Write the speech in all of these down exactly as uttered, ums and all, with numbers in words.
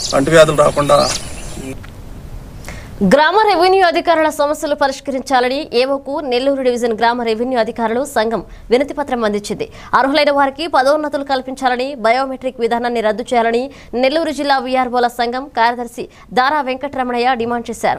అంటువ్యాధులు రాకుండా. గ్రామ రెవెన్యూ అధికారుల సమస్యలు పరిష్కరించాలని ఏవోకు నెల్లూరు డివిజన్ గ్రామ రెవెన్యూ అధికారులు సంఘం వినతి పత్రం అందించింది. అర్హులైన వారికి పదోన్నతులు కల్పించాలని, బయోమెట్రిక్ విధానాన్ని రద్దు చేయాలని నెల్లూరు జిల్లా వీఆర్ఓల సంఘం కార్యదర్శి దారా వెంకటరమణయ్య డిమాండ్ చేశారు.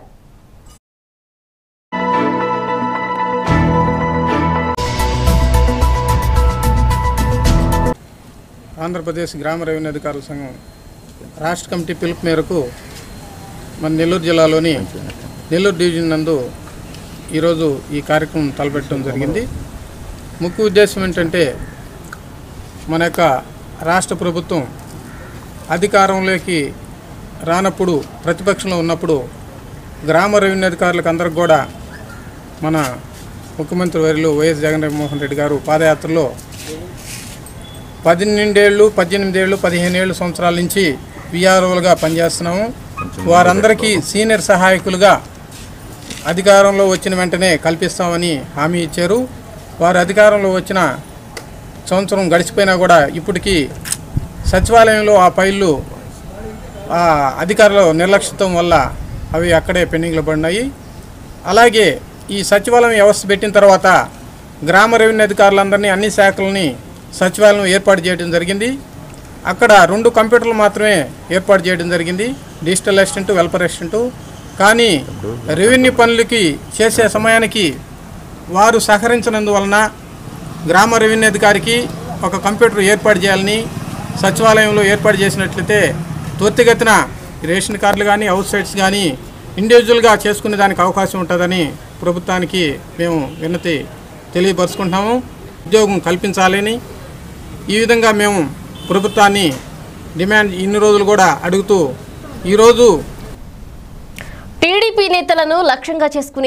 ఆంధ్రప్రదేశ్ గ్రామ రెవెన్యూ అధికారుల సంఘం రాష్ట్ర కమిటీ పిలుపు మేరకు మన నెల్లూరు జిల్లాలోని నెల్లూరు డివిజన్ నందు ఈరోజు ఈ కార్యక్రమం తలపెట్టడం జరిగింది. ముఖ్య ఉద్దేశం ఏంటంటే మన యొక్క రాష్ట్ర ప్రభుత్వం అధికారంలోకి రానప్పుడు, ప్రతిపక్షంలో ఉన్నప్పుడు గ్రామ రెవెన్యూ అధికారులకు అందరికి కూడా మన ముఖ్యమంత్రి వర్యులు వైఎస్ జగన్మోహన్ రెడ్డి గారు పాదయాత్రలో పన్నెండేళ్ళు పద్దెనిమిదేళ్ళు పదిహేను ఏళ్ళు సంవత్సరాల నుంచి విఆర్ఓలుగా పనిచేస్తున్నాము. వారందరికీ సీనియర్ సహాయకులుగా అధికారంలో వచ్చిన వెంటనే కల్పిస్తామని హామీ ఇచ్చారు. వారు అధికారంలో వచ్చిన సంవత్సరం గడిచిపోయినా కూడా ఇప్పటికీ సచివాలయంలో ఆ ఫైళ్ళు ఆ అధికారుల నిర్లక్ష్యం వల్ల అవి అక్కడే పెండింగ్లో పడినాయి. అలాగే ఈ సచివాలయం వ్యవస్థ పెట్టిన తర్వాత గ్రామ రెవెన్యూ అధికారులందరినీ అన్ని శాఖలని సచివాలయం ఏర్పాటు చేయడం జరిగింది. అక్కడ రెండు కంప్యూటర్లు మాత్రమే ఏర్పాటు చేయడం జరిగింది, డిజిటల్ అసిస్టెంట్, వెల్ఫేర్ అసిస్టెంట్. కానీ రెవెన్యూ పనులకి చేసే సమయానికి వారు సహకరించినందువలన గ్రామ రెవెన్యూ అధికారికి ఒక కంప్యూటర్ ఏర్పాటు చేయాలని సచివాలయంలో ఏర్పాటు చేసినట్లయితే త్వరితగతిన రేషన్ కార్డులు కానీ, అవుట్ సైడ్స్ కానీ ఇండివిజువల్గా చేసుకునే దానికి అవకాశం ఉంటుందని ప్రభుత్వానికి మేము విన్నతి తెలియపరుచుకుంటున్నాము. ఉద్యోగం కల్పించాలని ఈ విధంగా మేము ప్రభుత్వాన్ని డిమాండ్ ఇన్ని రోజులు కూడా అడుగుతూ ఈరోజు టీడీపీ నేతలను లక్ష్యంగా చేసుకుని